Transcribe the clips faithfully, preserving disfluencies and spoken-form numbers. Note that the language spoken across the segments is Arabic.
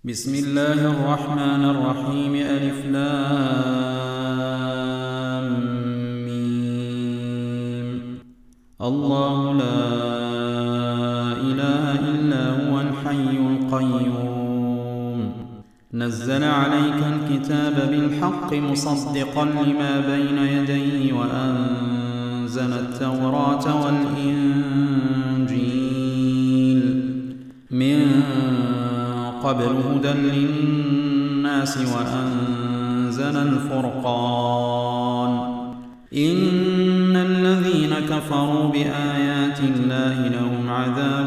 بسم الله الرحمن الرحيم. ألف لام ميم. الله لا إله إلا هو الحي القيوم. نزل عليك الكتاب بالحق مصدقا لما بين يديه وأنزل التوراة والإنجيل من قبل هدى للناس وأنزل الفرقان. إن الذين كفروا بآيات الله لهم عذاب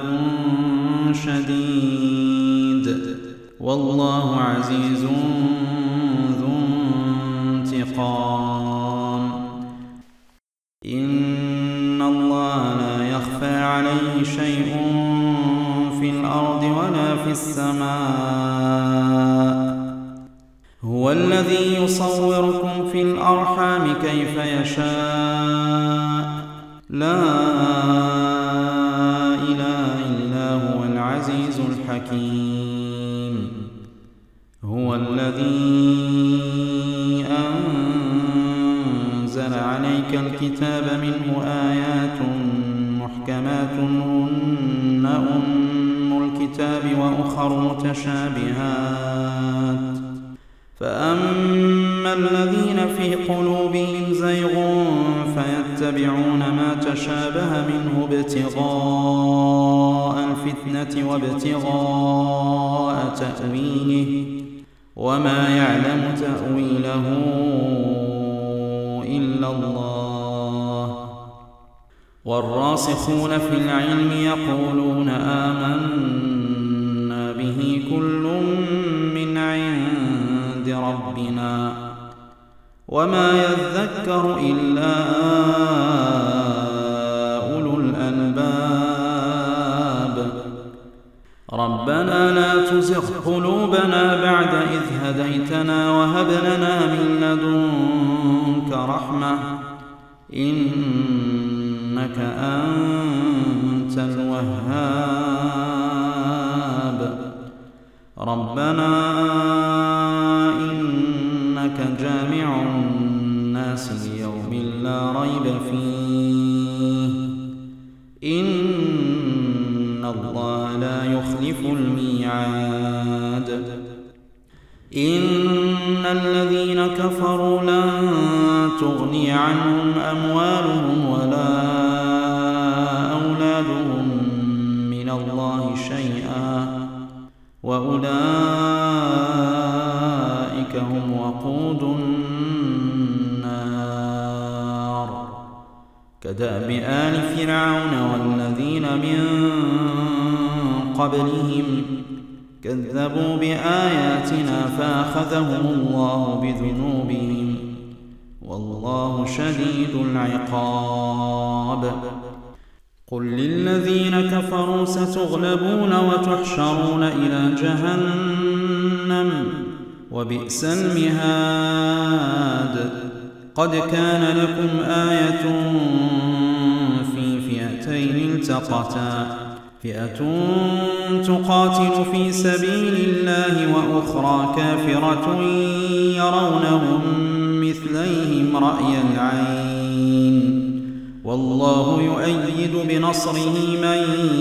شديد والله عزيز ذو انتقام. إن الله لا يخفى عليه شيء في الأرض ولا في السماء. هو الذي يصوركم في الأرحام كيف يشاء. لا إله إلا هو العزيز الحكيم. هو الذي أنزل عليك الكتاب منه آيات محكمات هن أم الكتاب وأخر متشابهات. فأما الذين في قلوبهم زيغ فيتبعون ما تشابه منه ابتغاء الفتنة وابتغاء تأويله وما يعلم تأويله إلا الله. والراسخون في العلم يقولون آمنا به كل من عند ربنا وما يذكر إلا أولو الألباب. ربنا لا تزغ قلوبنا بعد إذ هديتنا وهب لنا من لدنك رحمة إنك أنت الوهاب. ربنا إنك جامع الناس ليوم لا ريب فيه إن الله لا يخلف الميعاد. إن الذين كفروا لن تغني عنهم أموالهم ولا أولادهم من الله شيئا وأولئك هم وقود النار. كدأب آل فرعون والذين من قبلهم كذبوا بآياتنا فأخذهم الله بذنوبهم والله شديد العقاب. قل للذين كفروا ستغلبون وتحشرون إلى جهنم وبئس المهاد. قد كان لكم آية في فئتين التقتا فئة تقاتل في سبيل الله وأخرى كافرة يرونهم مثليهم رأي العين والله يؤيد بنصره من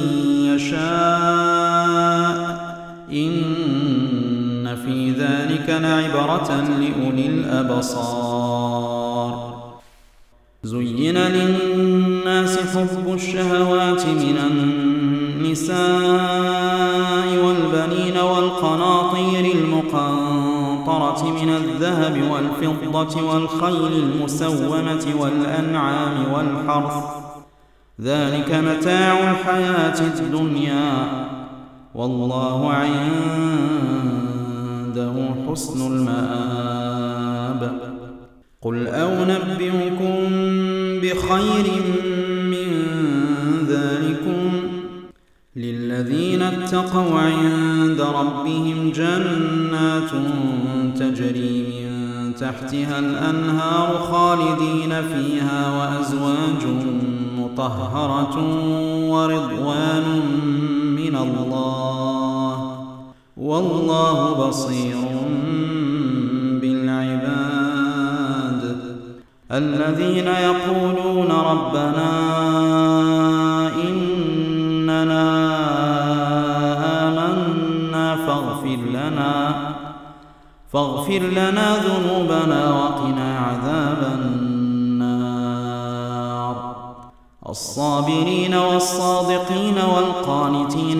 يشاء. إن في ذلك لعبرة لأولي الأبصار. زين للناس حب الشهوات من النساء والبنين والقناطير المقنطرة من الذهب والفضة والخيل المسومة والأنعام والحرث ذلك متاع الحياة الدنيا والله عنده حسن المآب. قل أنبئكم بخير من ذلكم للذين اتقوا عند ربهم جنات تجري من تحتها الأنهار خالدين فيها وأزواج مطهرة ورضوان من الله والله بصير بالعباد. الذين يقولون ربنا إننا آمنا فاغفر لنا فاغفر لنا ذنوبنا وقنا عذاب النار. الصابرين والصادقين والقانتين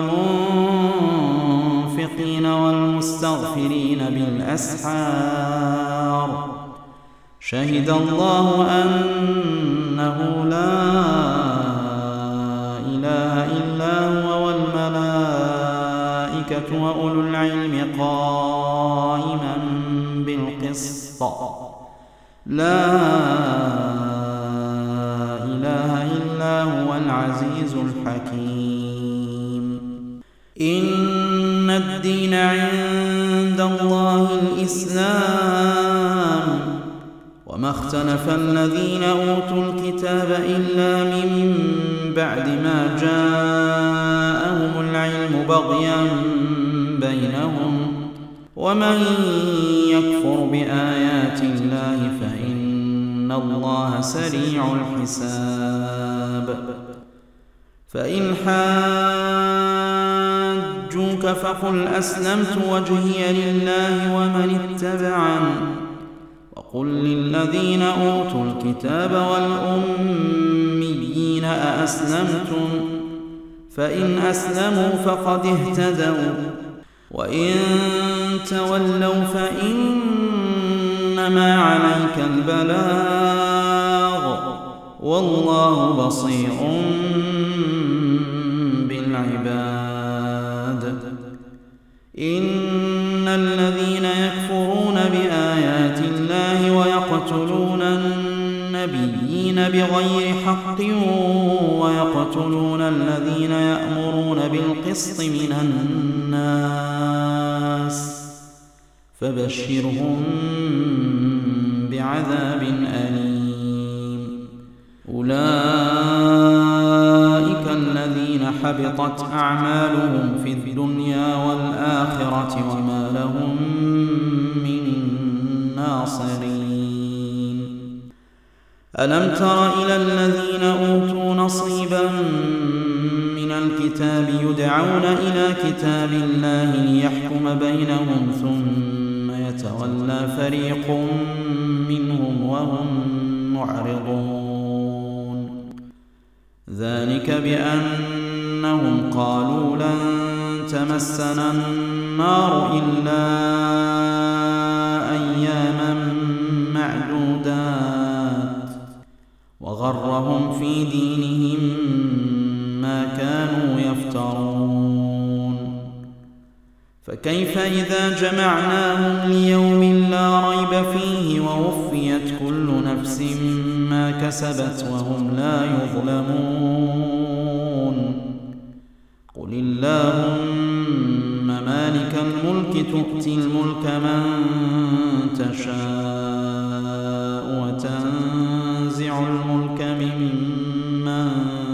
والمنفقين والمستغفرين بالأسحار. شهد الله أنه لا إله إلا هو والملائكة وأولو العلم قائما بالقسط. لا إله إلا هو العزيز الحكيم. إن الدين عند الله الإسلام وما اختلف الذين أوتوا الكتاب إلا من بعد ما جاءهم العلم بغيا بينهم ومن يكفر بآيات الله فإن الله سريع الحساب. فإن حاجوك فقل أسلمت وجهي لله ومن اتبعني وقل للذين أوتوا الكتاب والأميين أأسلمتم فإن أسلموا فقد اهتدوا وإن تولوا فإنما عليك البلاغ والله بصير بالعباد. إن الذين يكفرون بآيات الله ويقتلون النبيين بغير حق ويقتلون الذين يأمرون بالقسط من الناس فبشرهم بعذاب أليم. أولئك الذين حبطت أعمالهم في الدنيا والآخرة وما لهم من ناصرين. ألم تر إلى الذين أوتوا نصيبا من الكتاب يدعون إلى كتاب الله ليحكم بينهم ثم يتولى فريق منهم وهم معرضون. ذلك بأنهم قالوا لن تمسنا النار إلا أياما معدودات وغرهم في دينهم ما كانوا يفترون. فكيف إذا جمعناهم ليوم لا ريب فيه ووفيت كل نفس ما كسبت وهم لا يظلمون. قل اللهم مالك الملك تؤتي الملك من تشاء وتنزع الملك ممن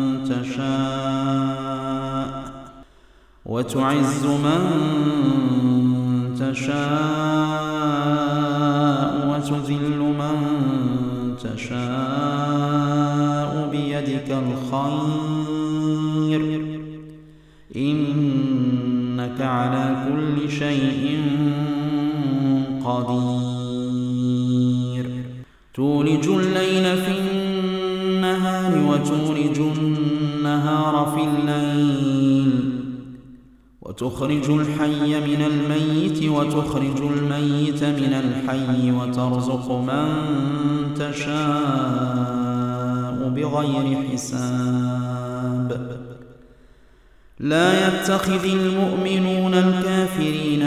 تشاء وتعز من تشاء وتذل من تشاء بيدك الخير إنك على كل شيء قدير. تولج الليل في النهار وتولج النهار في الليل وتخرج الحي من الميت وتخرج الميت من الحي وترزق من تشاء بغير حساب. لا يتخذ المؤمنون الكافرين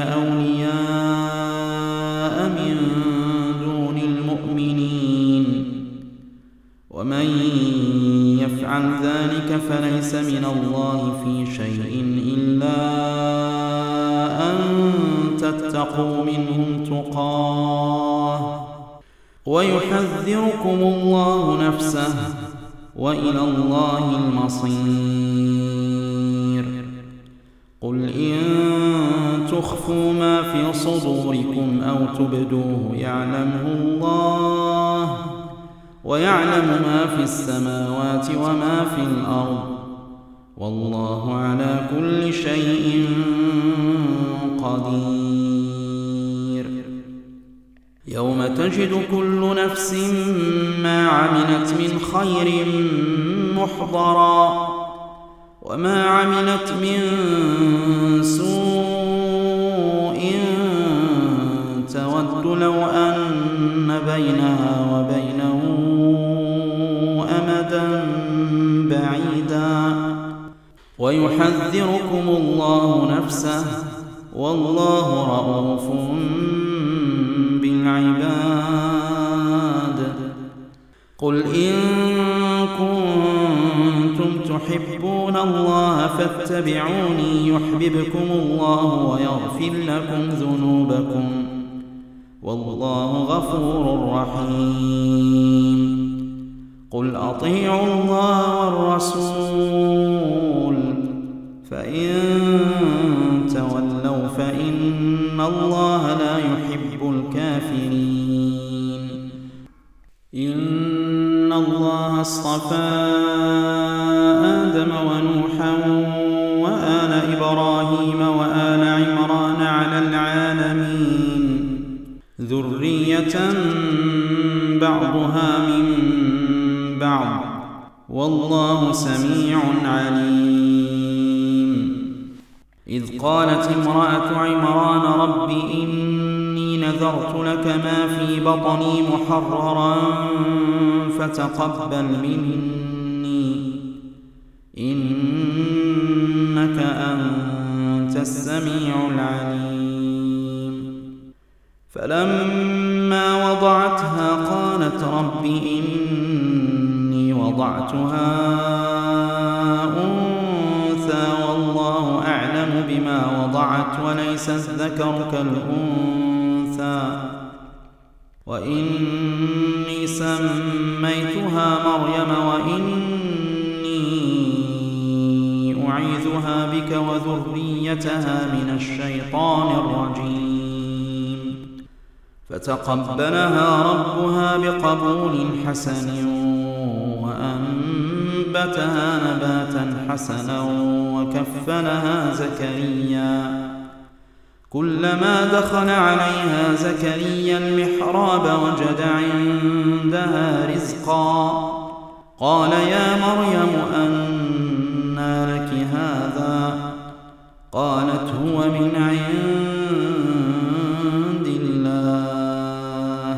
أولياء من دون المؤمنين ومن يفعل ذلك فليس من الله في شيء إلا أن تتقوا منهم تقاه ويحذركم الله نفسه وإلى الله المصير. قل إن تخفوا ما في صدوركم أو تبدوه يعلمه الله، ويعلم ما في السماوات وما في الأرض، والله على كل شيء قدير. يوم تجد كل نفس ما عملت من خير محضرا، وما عملت من سوء تود لو أن بينها وبينه أمدا بعيدا، ويحذركم الله نفسه، والله رؤوف بالعباد. قل إن كنتم تحبون الله فاتبعوني يحببكم الله ويغفر لكم ذنوبكم، والله غفور رحيم. قل أطيعوا الله والرسول، فإن تولوا فإن الله لا يحب الكافرين. إن الله اصطفى آدم ونوحا وآل إبراهيم وآل عمران على العالمين ذرية بعضها من بعض، والله سميع عليم. إذ قالت امرأة عمران رب إني نذرت لك ما في بطني محررا فتقبل مني إنك أنت السميع العليم. فلما وضعتها قالت رب إني وضعتها أنثى والله أعلم بما وضعت وليس الذكر كالأنثى، وإني سميتها مريم وإني أعيذها بك وذريتها من الشيطان الرجيم. فتقبلها ربها بقبول حسن وأنبتها نباتا حسنا وكفلها زكريا. كلما دخل عليها زكريا المحراب وجد عندها رزقا، قال يا مريم أنى لك هذا؟ قالت هو من عند الله،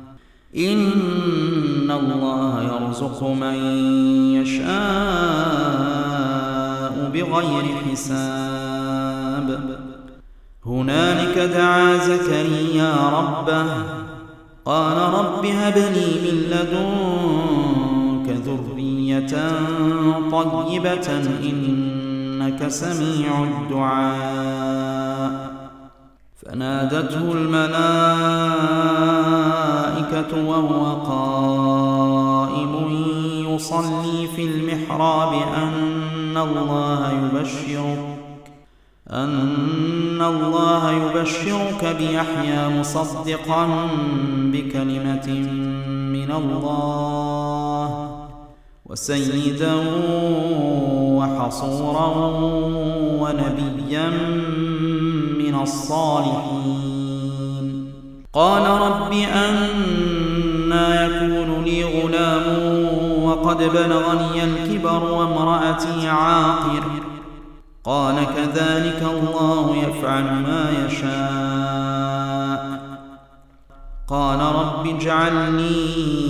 إن الله يرزق من يشاء بغير حساب. هنالك دعا زكريا ربه قال رب هب لي من لدنك ذرية طيبة إنك سميع الدعاء. فنادته الملائكة وهو قائم يصلي في المحراب أن الله يبشرك أن الله يبشرك بيحيى مصدقا بكلمة من الله وسيدا وحصورا ونبيا من الصالحين. قال رب أنى يكون لي غلام وقد بلغني الكبر وامرأتي عاقر؟ قال كذلك الله يفعل ما يشاء. قال رب اجعل لي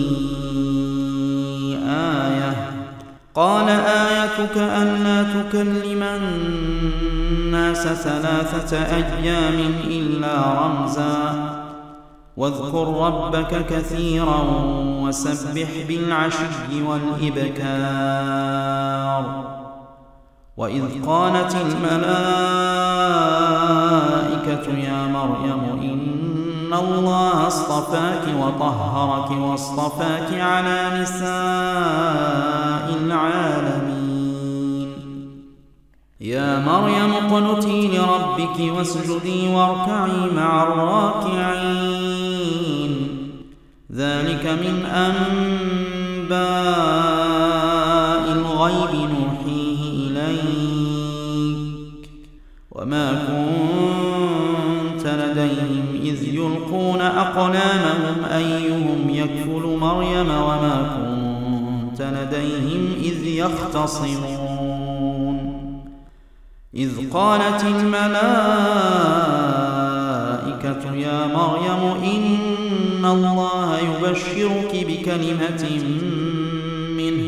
آية. قال آيتك ألا تكلم الناس ثلاثة أيام إلا رمزا واذكر ربك كثيرا وسبح بالعشي والإبكار. وإذ قالت الملائكة يا مريم إن الله اصطفاك وطهرك واصطفاك على نساء العالمين. يا مريم اقنتي لربك واسجدي واركعي مع الراكعين ذلك من أنباء الغيب نوحيه إليك وما كنت لديهم إذ يلقون أقلامهم أيهم يكفل مريم وما كنت لديهم إذ يختصمون إذ قالت الملائكة يا مريم إن الله يبشرك بكلمة منه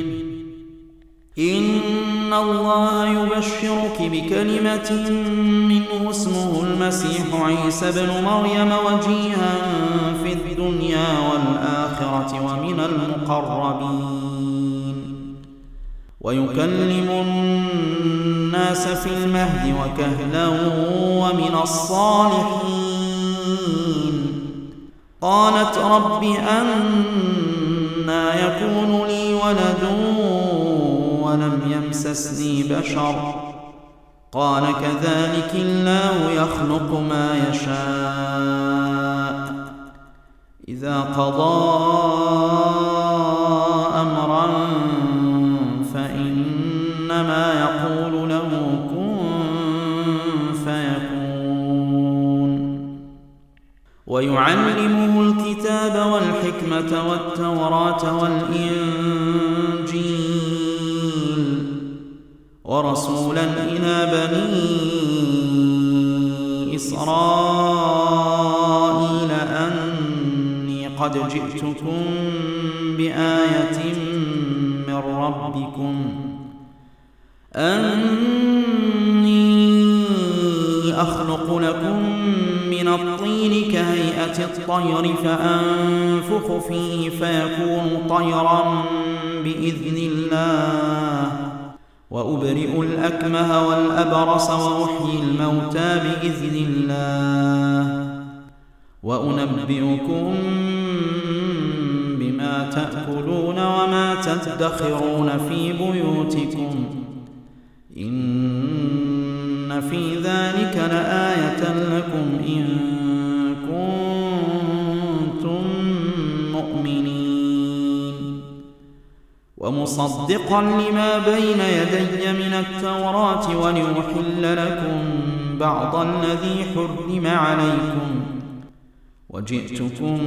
إن الله يبشرك بكلمة منه اسمه المسيح عيسى ابن مريم وجيها في الدنيا والآخرة ومن المقربين ويكلم الناس في المهد وكهلا ومن الصالحين قالت رب أنى يكون لي ولد ولم يمسسني بشر قال كذلك الله يخلق ما يشاء إذا قضى أمرا فإنما يقول له كن فيكون ويعلمه الكتاب والحكمة والتوراة والإنجيل ورسولا إلى بني إسرائيل أني قد جئتكم بآية من ربكم أني أخلق لكم من الطين كهيئة الطير فأنفخ فيه فيكون طيرا بإذن الله وأبرئ الأكمه والأبرص وأحيي الموتى بإذن الله وأنبئكم بما تأكلون وما تدخرون في بيوتكم إن في ذلك لآية لكم إن كنتم مؤمنين ومصدقا لما بين يدي من التوراة ولأحل لكم بعض الذي حرم عليكم وجئتكم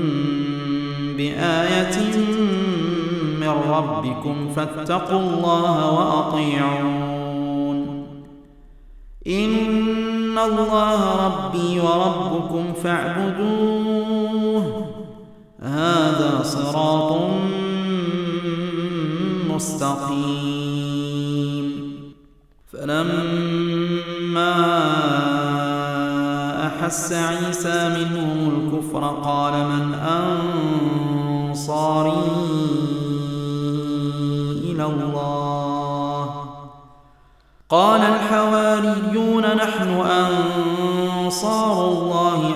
بآية من ربكم فاتقوا الله وأطيعون إن الله ربي وربكم فاعبدوه هذا صراط مستقيم فلما أحس عيسى منهم الكفر قال من أنصاري إلى الله قال الحواريون نحن أنصار الله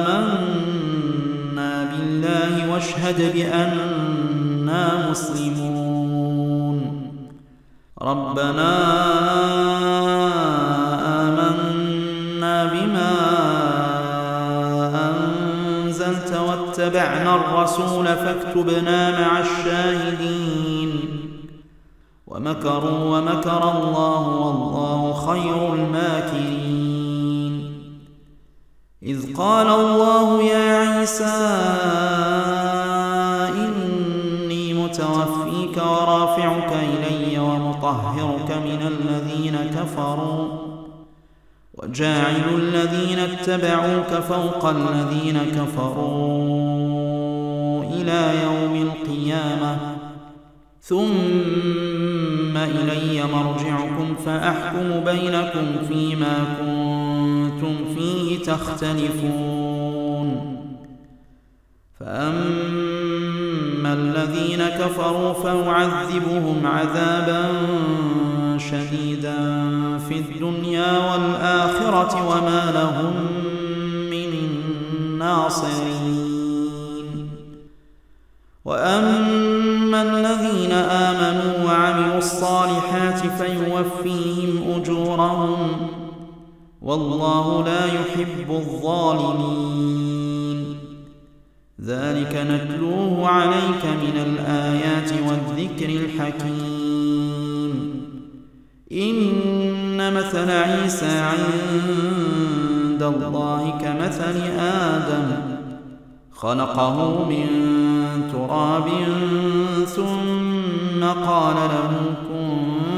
آمنا بالله واشهد بأننا مسلمون ربنا آمنا بما أنزلت واتبعنا الرسول فاكتبنا مع الشاهدين ومكروا ومكر الله والله خير الماكرين إذ قال الله يا عيسى إني متوفيك ورافعك إلي ومطهرك من الذين كفروا وجاعل الذين اتبعوك فوق الذين كفروا إلى يوم القيامة ثم إلي مرجعكم فأحكم بينكم فيما كنتم فيه تختلفون فأما الذين كفروا فأعذبهم عذابا شديدا في الدنيا والآخرة وما لهم من ناصرين وأما الذين آمنوا وعملوا وعملوا الصالحات فيوفيهم أجورهم والله لا يحب الظالمين. ذلك نتلوه عليك من الآيات والذكر الحكيم. إن مثل عيسى عند الله كمثل آدم خلقه من تراب ثم قال له كن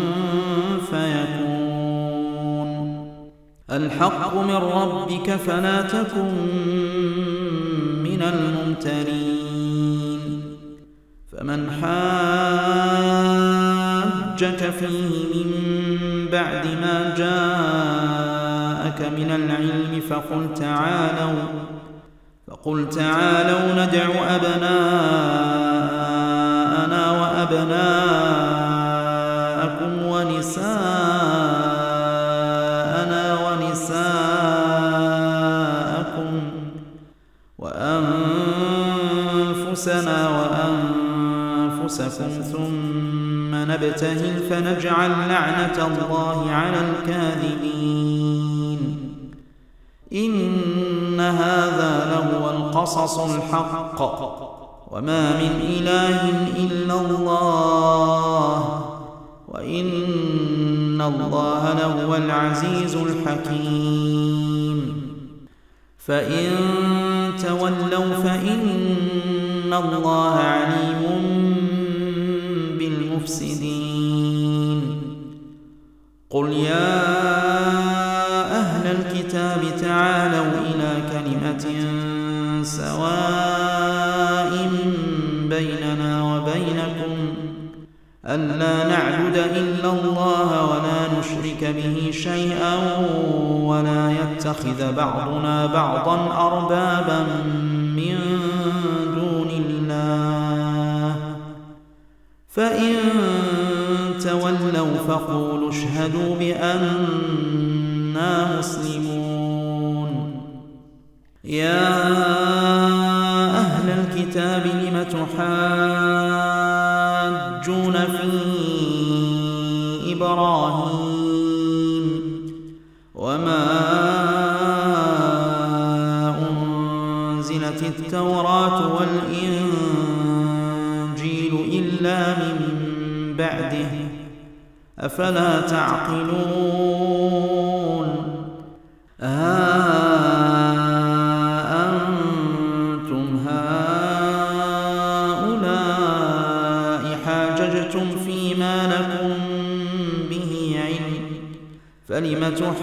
فيكون. الحق من ربك فلا تكن من الممترين. فمن حاجك فيه من بعد ما جاءك من العلم فقل تعالوا فقل تعالوا ندع أبناءنا وأبناءكم ونساءنا ونساءكم وأنفسنا وأنفسكم ثم نبتهل فنجعل لعنة الله على الكاذبين. إن هذا لهو القصص الحق وما من إله إلا الله وإن الله لهو العزيز الحكيم. فإن تولوا فإن الله عليم بالمفسدين. قل يا أهل الكتاب تعالوا إلى كلمة سواء بيننا وبينكم ألا نعبد إلا الله ولا نشرك به شيئا ولا يتخذ بعضنا بعضا أربابا من دون الله. فإن تولوا فقولوا اشهدوا بأننا مسلمون. يا أهل الكتاب لم تحاجون في إبراهيم وما أنزلت التوراة والإنجيل إلا من بعده أفلا تعقلون. أأنتم هؤلاء حاججتم فيما لكم به علم فلم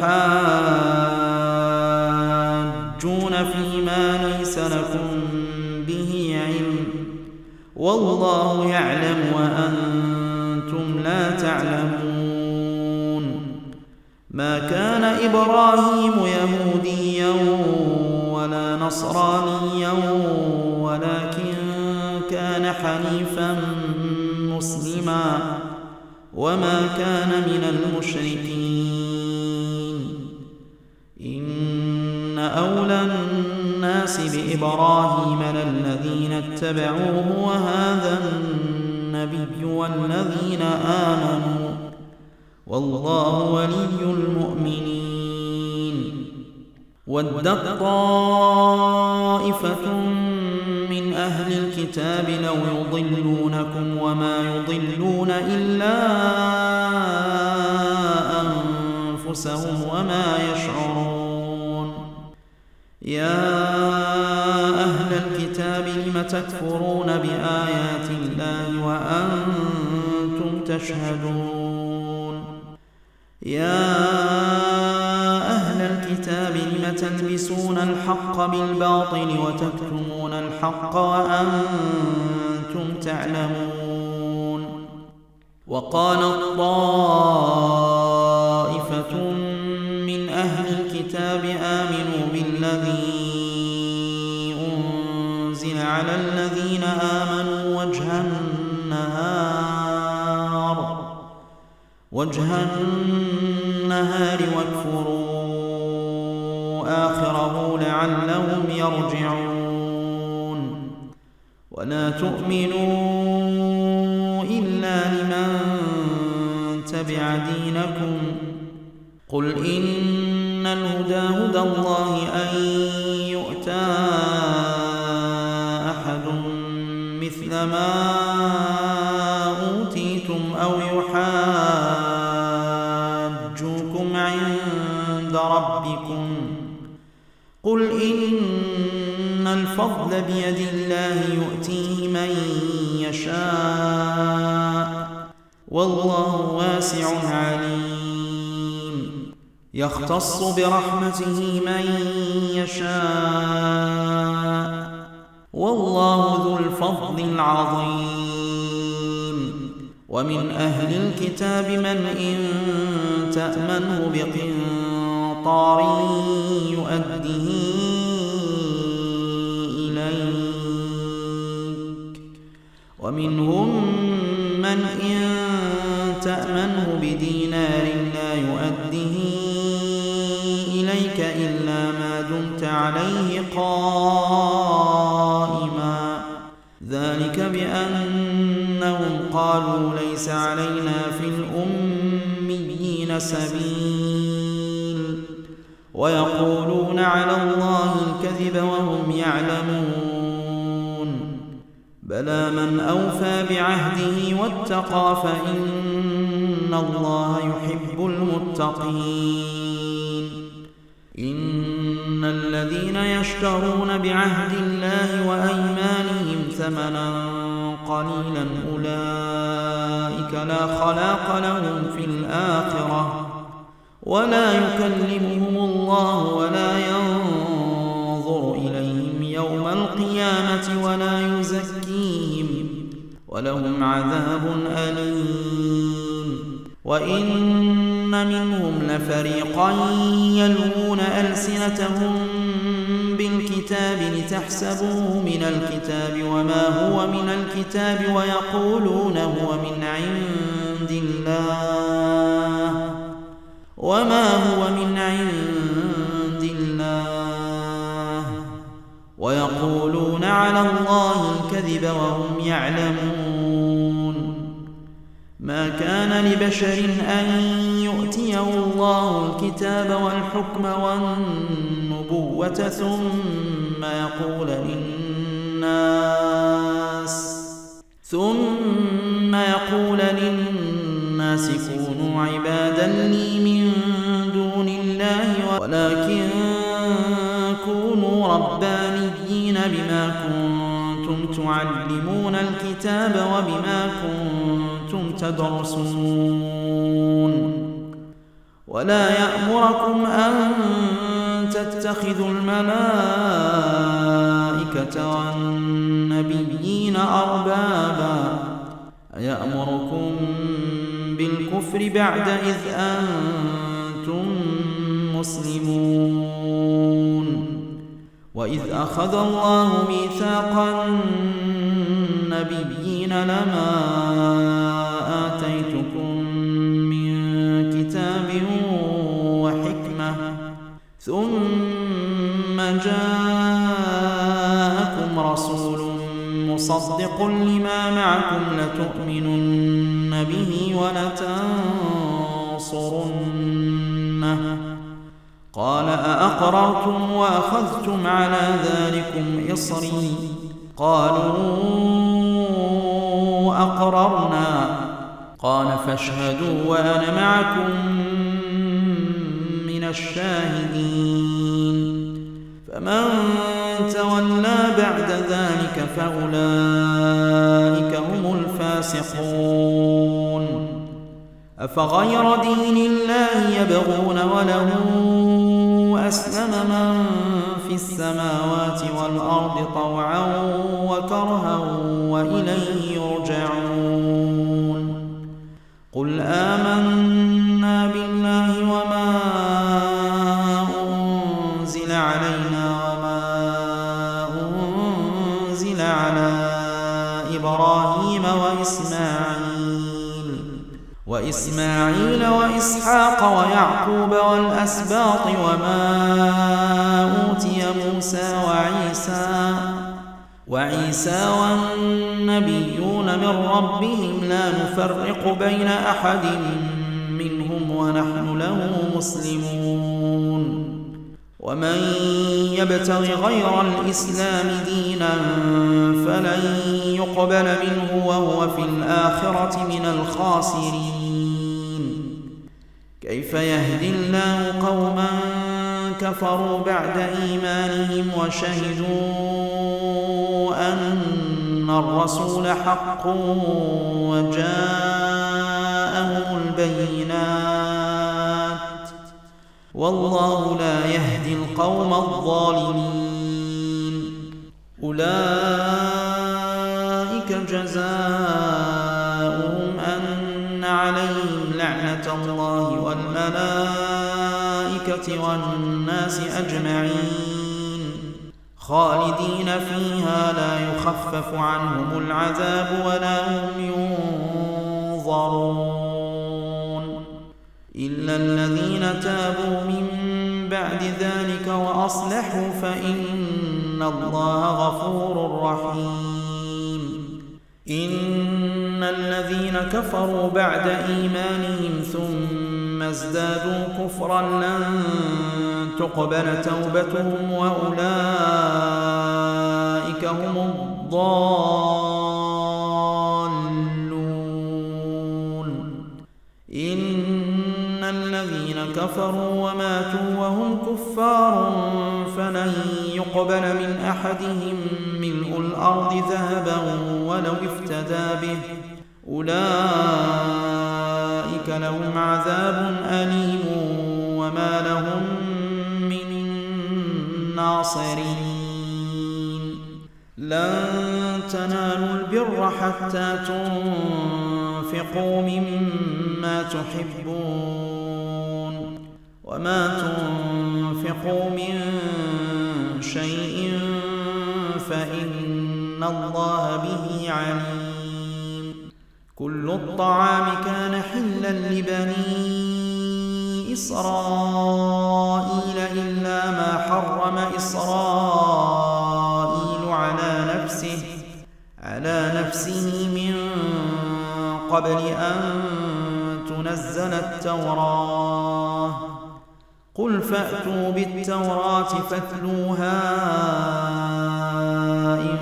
تحاجون فيما ليس لكم به علم والله يعلم وأنتم لا تعلمون. ما كان إبراهيم يهوديا ولا نصرانيا ولكن كان حنيفا مسلما وما كان من المشركين. إن أولى الناس بإبراهيم للذين اتبعوه وهذا النبي والذين آمنوا والله ولي المؤمنين. ودت طائفة من أهل الكتاب لو يضلونكم وما يضلون إلا أنفسهم وما يشعرون. يا أهل الكتاب لم تكفرون بآيات الله وأنتم تشهدون. يا أهل الكتاب لم تلبسون الحق بالباطل وتكتمون الحق وأنتم تعلمون. وقالت طائفة من أهل الكتاب آمنوا بالذي أنزل على الذين آمنوا وجه النهار وجه النهار واكفروا آخره لعلهم يرجعون. ولا تؤمنوا إلا لمن يتبع دينكم قل إن الهدى هدى الله أن يؤتى أحد مثل ما أوتيتم أو يحاجوكم عند ربكم قل إن الفضل بيد الله يؤتيه من يشاء والله واسع عليم يختص برحمته من يشاء والله ذو الفضل العظيم ومن أهل الكتاب من إن تأمنه بقنطار يؤده إليك ومنهم من إن تأمنه بدينار لا يؤده إليك إلا ما دمت عليه قائما ذلك بأنهم قالوا ليس علينا في الأميين سبيل ويقولون على الله الكذب وهم يعلمون بلى من أوفى بعهده واتقى فإن الله يحب المتقين إن الذين يشترون بعهد الله وأيمانهم ثمنا قليلا أولئك لا خلاق لهم في الآخرة ولا يكلمهم الله ولا ينظر إليهم يوم القيامة ولا يزكيهم ولهم عذاب أليم وإن منهم لفريقا يلوون ألسنتهم بالكتاب لتحسبوه من الكتاب وما هو من الكتاب ويقولون هو من عند الله وما هو من عند الله ويقولون على الله الكذب وهم يعلمون ما كان لبشر أن يؤتيه الله الكتاب والحكم والنبوة ثم يقول للناس ثم يقول للناس كونوا عبادا لي من دون الله ولكن كونوا ربانيين بما كنتم تعلمون الكتاب وبما كنتم تدرسون ولا يأمركم أن تتخذوا الملائكة والنبيين أربابا أيأمركم بالكفر بعد إذ أنتم مسلمون وإذ أخذ الله ميثاق النبيين لما آتيتكم من كتاب وحكمة ثم جاءكم رسول مصدق لما معكم لتؤمنن به ولتنصرنه قال أأقررتم وأخذتم على ذلكم إصري قالوا أقررنا قال فاشهدوا وأنا معكم من الشاهدين فمن تولى بعد ذلك فأولئك هم الفاسقون أفغير دين الله يبغون وله أسلم من في السماوات والأرض طوعا وكرها وإليه يرجعون قل آمنا بالله وما أنزل علينا وما أنزل على إبراهيم وإسماعيل وإسماعيل وإسحاق ويعقوب والأسباط وما أوتي موسى وعيسى وعيسى والنبيون من ربهم لا نفرق بين أحد ونحن له مسلمون ومن يبتغ غير الإسلام دينا فلن يقبل منه وهو في الآخرة من الخاسرين كيف يهدي الله قوما كفروا بعد إيمانهم وشهدوا أن الرسول حق وجاءهم البينات والله لا يهدي القوم الظالمين أولئك جزاؤهم أن عليهم لعنة الله والملائكة والناس أجمعين خالدين فيها لا يخفف عنهم العذاب ولا هم ينظرون إلا الذين تابوا من بعد ذلك وأصلحوا فإن الله غفور رحيم إن الذين كفروا بعد إيمانهم ثم ازدادوا كفرا لن تقبل توبتهم وأولئك هم الضالون إن الذين كفروا وماتوا وهم كفار فلن يقبل من أحدهم ملء الأرض ذهبا ولو افتدى به أولئك لهم عذاب أليم وما لهم من ناصرين لن تنالوا البر حتى تنفقوا مما تحبون وما تنفقوا من شيء فإن الله به عليم كل الطعام كان حلا لبني إسرائيل إلا ما حرم إسرائيل على نفسه على نفسه من قبل أن تنزل التوراة قل فأتوا بالتوراة فاتلوها إن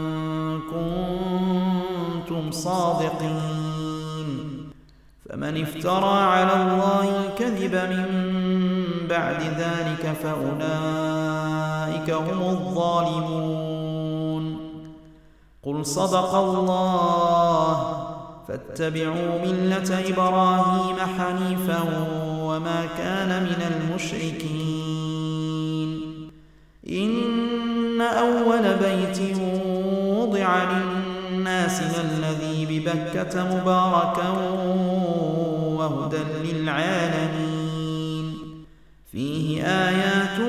كنتم صادقين فمن افترى على الله الكذب من بعد ذلك فأولئك هم الظالمون قل صدق الله فاتبعوا ملة إبراهيم حنيفا وما كان من المشركين إن أول بيت وضع للناس للذي ببكة مباركا وهدى للعالمين فيه آيات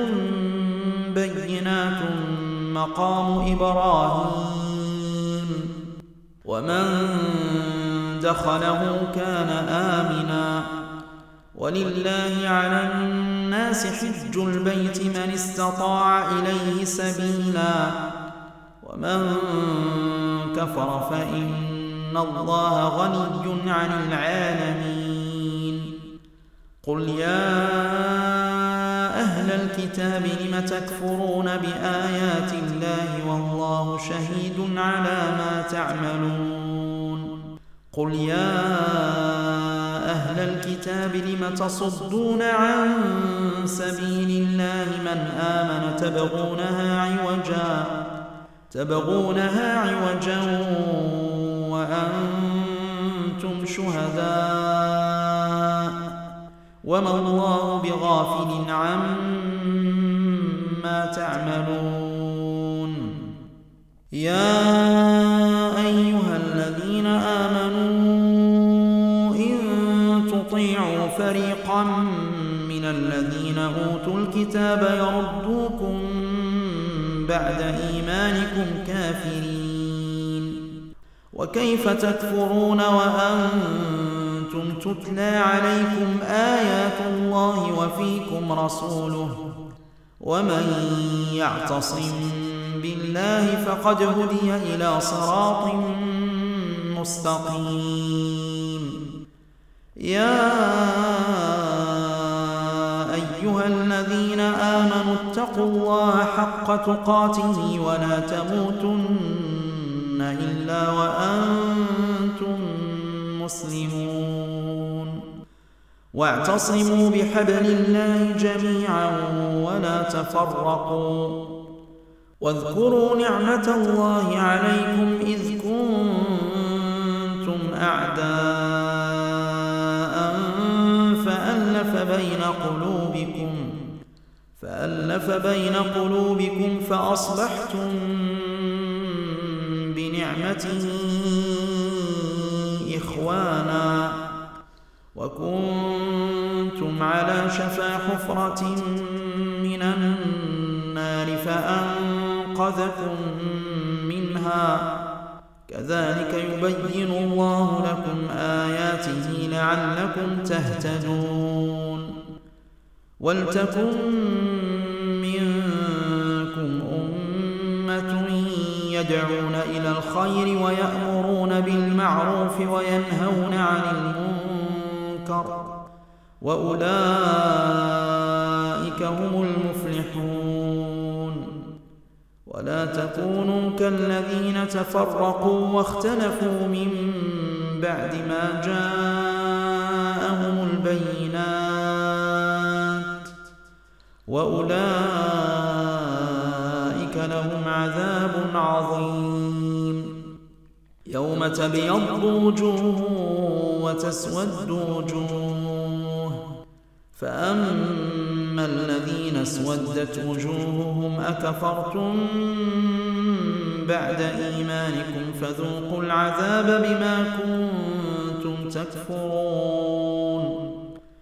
بينات مقام إبراهيم ومن دخله كان آمنا ولله على الناس حج البيت من استطاع إليه سبيلا ومن كفر فإن الله غني عن العالمين قل يا أهل الكتاب لم تكفرون بآيات الله والله شهيد على ما تعملون قل يا أهل الكتاب لم تصدون عن سبيل الله من آمن تبغونها عوجا تبغونها عوجا وأنتم شهداء وما الله بغافل عما تعملون يا أيها الذين آمنوا إن تطيعوا فريقا من الذين أوتوا الكتاب يردوكم بعد إيمانكم كافرين وكيف تكفرون وأنتم تتلى عليكم آيات الله وفيكم رسوله ومن يعتصم بالله فقد هدي إلى صراط مستقيم يا آمنوا اتقوا الله حق تقاته ولا تموتن إلا وأنتم مسلمون واعتصموا بحبل الله جميعا ولا تفرقوا واذكروا نعمة الله عليكم إذ كنتم أعداء فألف بين قلوبكم فألف بين قلوبكم فأصبحتم بنعمته إخوانا وكنتم على شفا حفرة من النار فأنقذكم منها كذلك يبين الله لكم آياته لعلكم تهتدون ولتكن منكم أمة يدعون إلى الخير ويأمرون بالمعروف وينهون عن المنكر وأولئك هم المفلحون ولا تكونوا كالذين تفرقوا واختلفوا من بعد ما جاءهم البينات وأولئك لهم عذاب عظيم يوم تبيض وجوه وتسود وجوه فأما الذين اسودت وجوههم أكفرتم بعد إيمانكم فذوقوا العذاب بما كنتم تكفرون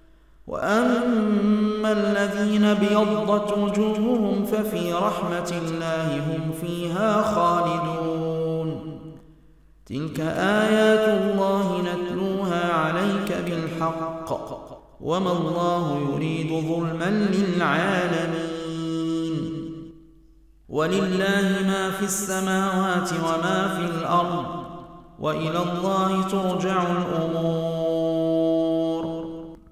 وأما الذين ابيضت وجوههم ففي رحمة الله هم فيها خالدون تلك آيات الله نتلوها عليك بالحق وما الله يريد ظلما للعالمين ولله ما في السماوات وما في الأرض وإلى الله ترجع الأمور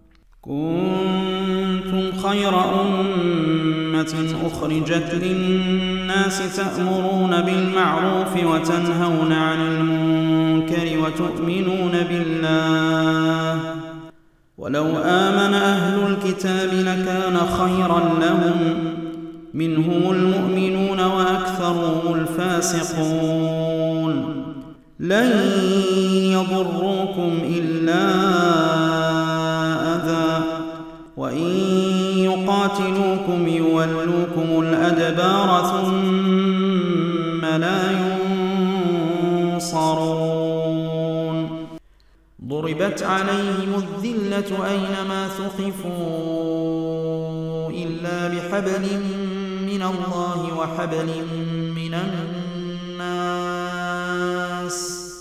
كنتم خير أمة أخرجت للناس تأمرون بالمعروف وتنهون عن المنكر وتؤمنون بالله ولو آمن أهل الكتاب لكان خيرا لهم منهم المؤمنون وأكثرهم الفاسقون لن يضروكم إلا أذى وإن يقاتلوكم يولوكم الأدبار ثم لا ينصرون ضربت عليهم الذلة أينما ثقفوا إلا بحبل من الله وحبل من الناس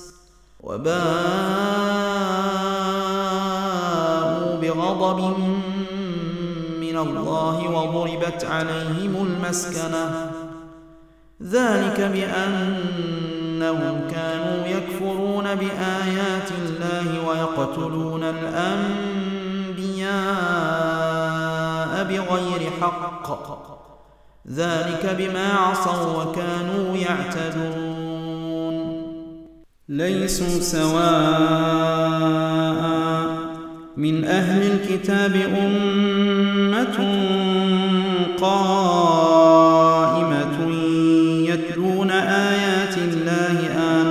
وباءوا بغضب من الله وضربت عليهم المسكنة ذلك بأنهم كانوا يكفرون بآيات الله ويقتلون الأنبياء بغير حق ذلك بما عصوا وكانوا يعتدون ليسوا سواء من أهل الكتاب أمة قائمة يتلون آيات الله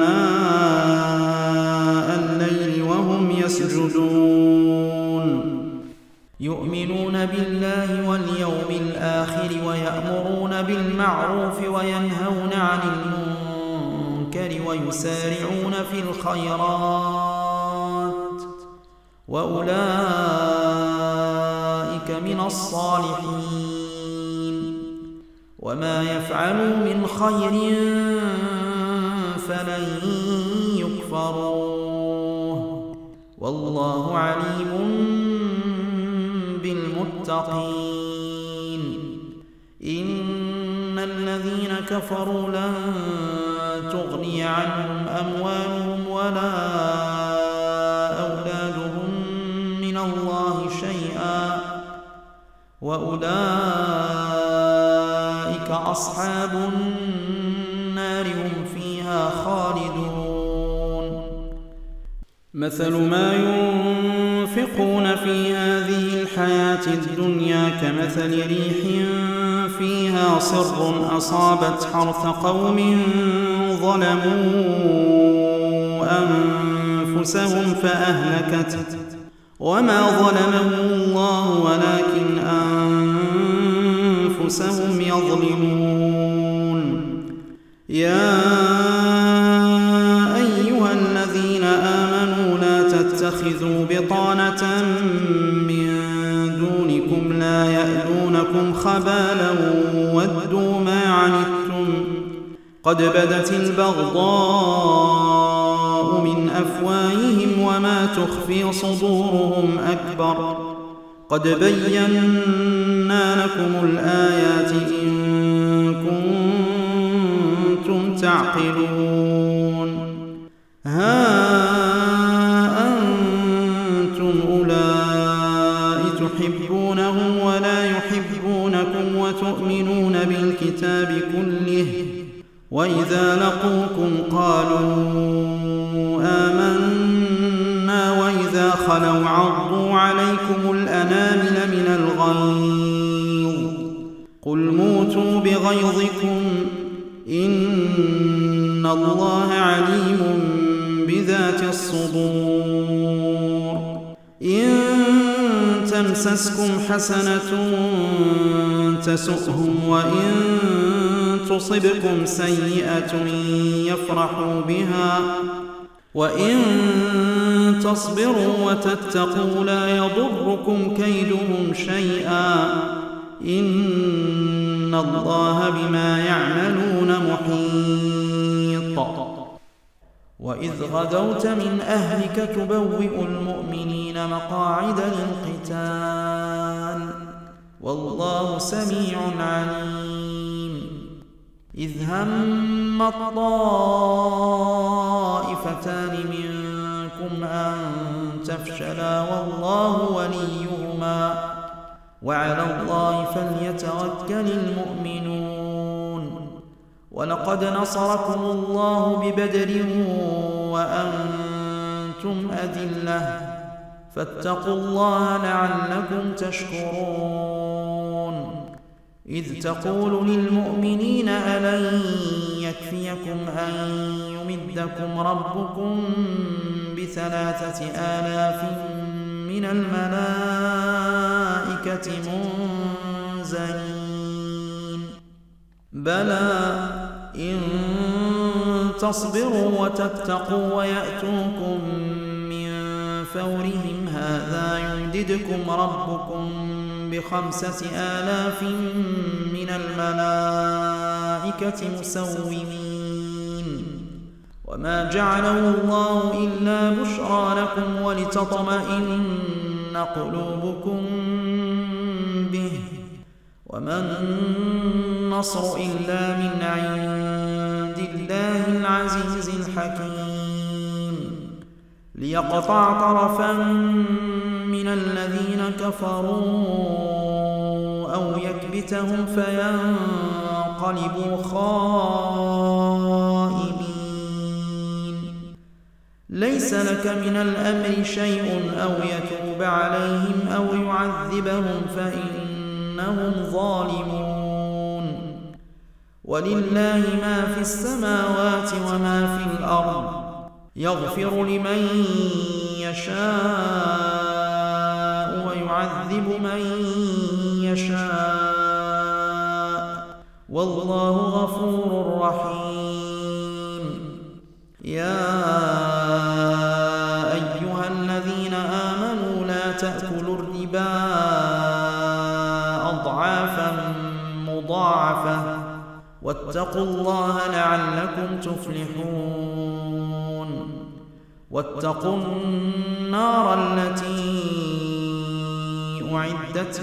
آناء الليل وهم يسجدون يؤمنون بالله واليوم الآخر ويأمرون بالمعروف وينهون عن المنكر ويسارعون في الخيرات وأولئك من الصالحين وما يفعلوا من خير فلن يكفروه والله عليم بالمتقين إن الذين كفروا لن تغني عنهم أموالهم ولا أولادهم من الله شيئا وأولئك أولئك أصحاب النار هم فيها خالدون مثل ما ينفقون في هذه الحياة الدنيا كمثل ريح فيها صر أصابت حرث قوم ظلموا أنفسهم فأهلكت وما ظلمهم الله ولكن أنفسهم يظلمون يا أيها الذين آمنوا لا تتخذوا بطانة من دونكم لا يألونكم خبالا ودوا ما عنتم قد بدت البغضاء من أفواههم وما تخفي صدورهم أكبر قد بينا لكم الآيات إن كنتم تعقلون ها أنتم أولئك تحبونهم ولا يحبونكم وتؤمنون بالكتاب كله وإذا لقوكم قالوا آمنا وإذا خلوا عضوا عليكم الأنامل من الغيظ قل موتوا بغيظكم إن الله عليم بذات الصدور إن تمسسكم حسنة تسؤهم وإن تصبكم سيئة يفرحوا بها وإن تصبروا وتتقوا لا يضركم كيدهم شيئا إن الله بما يعملون محيط وإذ غدوت من أهلك تبوئ المؤمنين مقاعد للقتال والله سميع عليم إذ هم الطائفتان منكم أن تفشلا والله وليهما وعلى الله فليتوكل المؤمنون ولقد نصركم الله ببدر وأنتم أذلة فاتقوا الله لعلكم تشكرون إذ تقول للمؤمنين ألن يكفيكم أن يمدكم ربكم بثلاثة آلاف من الملائكة منزلين بلى إن تصبروا وتتقوا ويأتوكم من فورهم هذا يمددكم ربكم بخمسة آلاف من الملائكة مسومين وما جعله الله إلا بشرى لكم ولتطمئن قلوبكم به وما النصر إلا من عند الله العزيز الحكيم ليقطع طرفا من الذين كفروا أو يكبتهم فينقلبوا خائبين ليس لك من الأمر شيء أو يتوب عليهم أو يعذبهم فإنهم ظالمون ولله ما في السماوات وما في الأرض يغفر لمن يشاء ويعذب من يشاء والله غفور رحيم يا أيها الذين آمنوا لا تأكلوا الربا أضعافا مضاعفة واتقوا الله لعلكم تفلحون واتقوا النار التي أعدت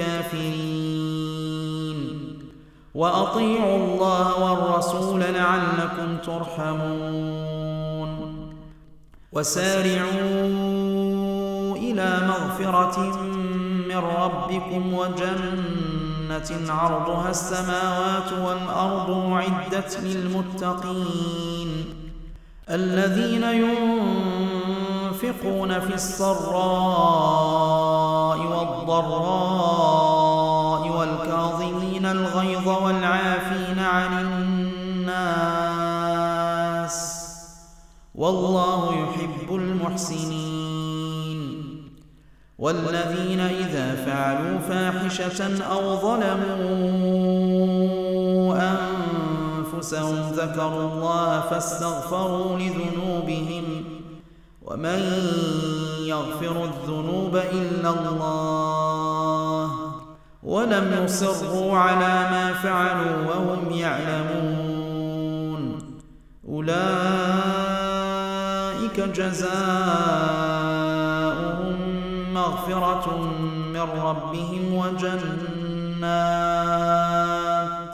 للكافرين وأطيعوا الله والرسول لعلكم ترحمون وسارعوا إلى مغفرة من ربكم وجنة عرضها السماوات والأرض أعدت للمتقين الذين ينفقون في السراء والضراء والكاظمين الغيظ والعافين عن الناس والله يحب المحسنين والذين إذا فعلوا فاحشة أو ظلموا أنفسهم ذكروا الله فاستغفروا لذنوبهم ومن يغفر الذنوب إلا الله ولم يصروا على ما فعلوا وهم يعلمون أولئك جزاؤهم مغفرة من ربهم وجنات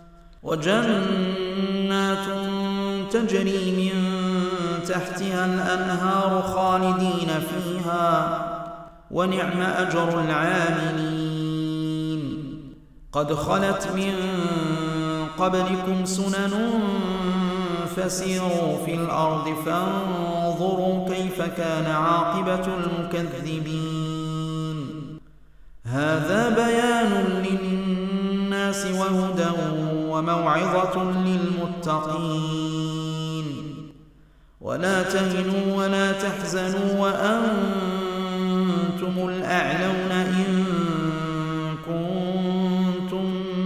وجنات تجري من تحتها الأنهار خالدين فيها ونعم أجر العاملين قد خلت من قبلكم سنن فسيروا في الأرض فانظروا كيف كان عاقبة المكذبين هذا بيان للناس وهدى وموعظة للمتقين ولا تهنوا ولا تحزنوا وأنتم الأعلون إن كنتم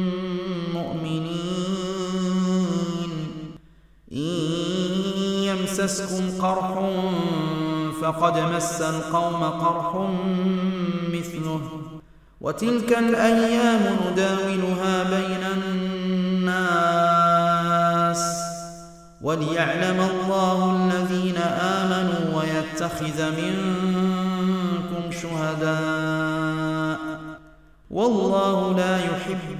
مؤمنين إن يمسسكم قرح فقد مس القوم قرح مثله وتلك الأيام نداولها بين الناس وليعلم الله الذين آمنوا ويتخذ منكم شهداء والله لا يحب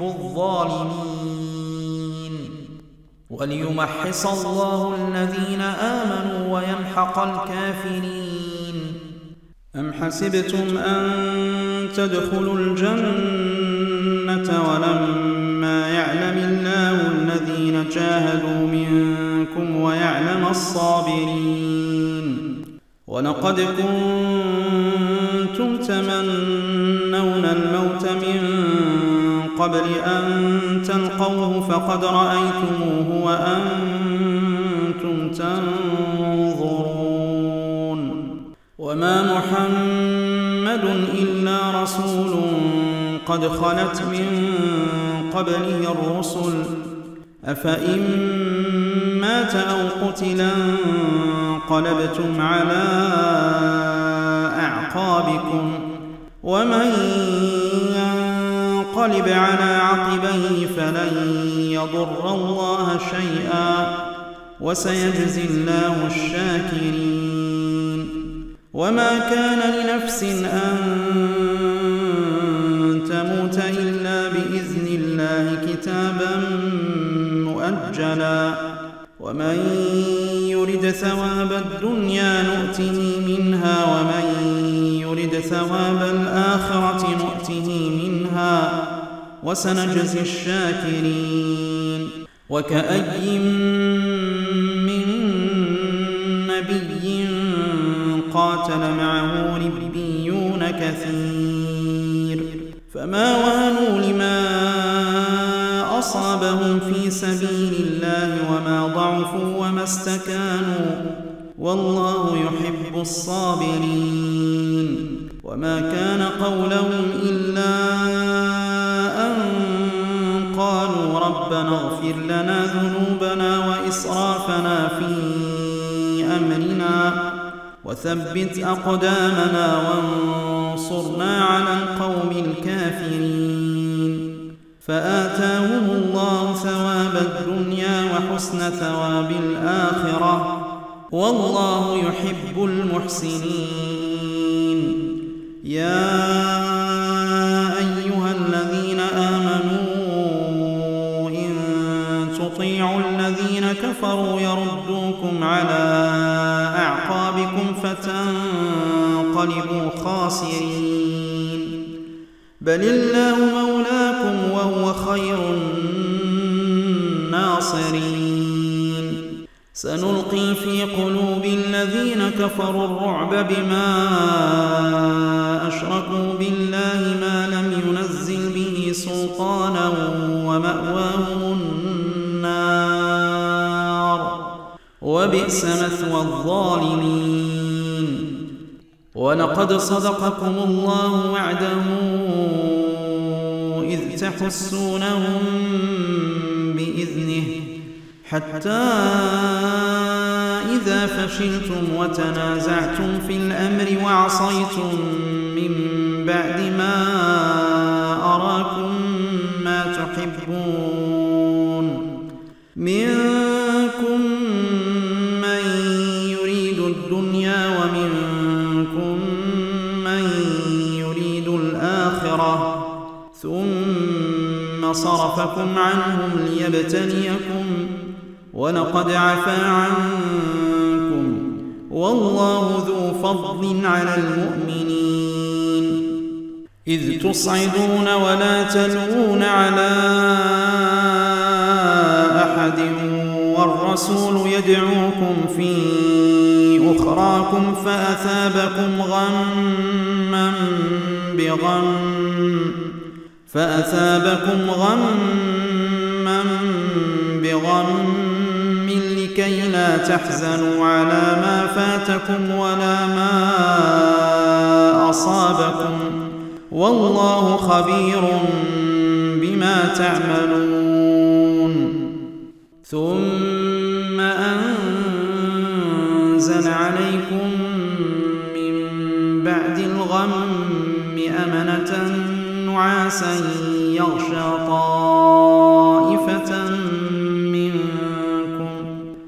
الظالمين وليمحص الله الذين آمنوا ويمحق الكافرين أم حسبتم أن تدخلوا الجنة ولما يعلم الله الذين جاهدوا منكم ويعلم الصابرين ولقد كنتم تمنون الموت من قبل أن تلقوه فقد رأيتموه وأنتم تنظرون وما محمد إلا رسول قد خلت من قبله الرسل أفإن مات أو قتلا انقلبتم على أعقابكم ومن ينقلب على عقبيه فلن يضر الله شيئا وسيجزي الله الشاكرين وما كان لنفس أن تموت إلا بإذن الله كتابا مؤجلا ومن يرد ثواب الدنيا نؤته منها ومن يرد ثواب الآخرة نؤته منها وسنجزي الشاكرين وكأي من نبي قاتل معه ربيون كثير فما وهنوا لما أصابهم في سبيل الله وما ضعفوا وما استكانوا والله يحب الصابرين وما كان قولهم إلا أن قالوا ربنا اغفر لنا ذنوبنا وإسرافنا في أمرنا وثبت أقدامنا وانصرنا على القوم الكافرين فآتاهم الله ثواب الدنيا وحسن ثواب الآخرة والله يحب المحسنين يا أيها الذين آمنوا إن تطيعوا الذين كفروا يردوكم على أعقابكم فتنقلبوا خاسرين بل الله مولاكم خير الناصرين سنلقي في قلوب الذين كفروا الرعب بما أشركوا بالله ما لم ينزل به سلطانا ومأواهم النار وبئس مثوى الظالمين ولقد صدقكم الله وعده إذ تحسونهم بإذنه حتى إذا فشلتم وتنازعتم في الأمر وعصيتم من بعد ما أراكم ما تحبون منكم من يريد الدنيا ومنكم من يريد الآخرة ثم صرفكم عنهم ليبتليكم ولقد عفا عنكم والله ذو فضل على المؤمنين إذ تصعدون ولا تلوون على أحد والرسول يدعوكم في أخراكم فأثابكم غما بغم فأثابكم غما بغم لكي لا تحزنوا على ما فاتكم ولا ما أصابكم والله خبير بما تعملون ثم أنزل عليكم من بعد الغم أمنة نعاسا يغشى طائفة منكم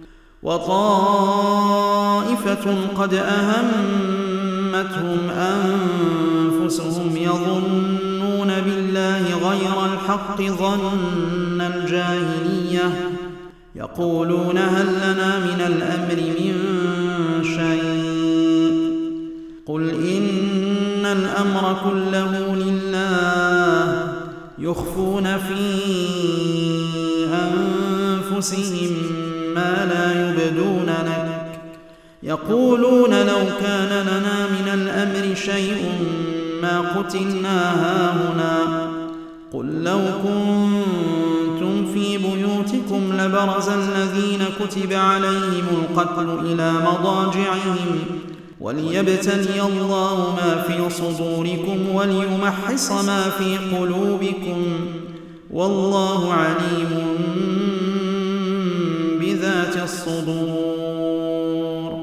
وطائفة قد أهمتهم أنفسهم يظنون بالله غير الحق ظن الجاهلية يقولون هل لنا من الأمر من شيء قل إن الأمر كله لله يخفون في أنفسهم ما لا يبدون لك يقولون لو كان لنا من الأمر شيء ما قتلنا هاهنا قل لو كنتم في بيوتكم لبرز الذين كتب عليهم القتل إلى مضاجعهم وليبتلي الله ما في صدوركم وليمحص ما في قلوبكم والله عليم بذات الصدور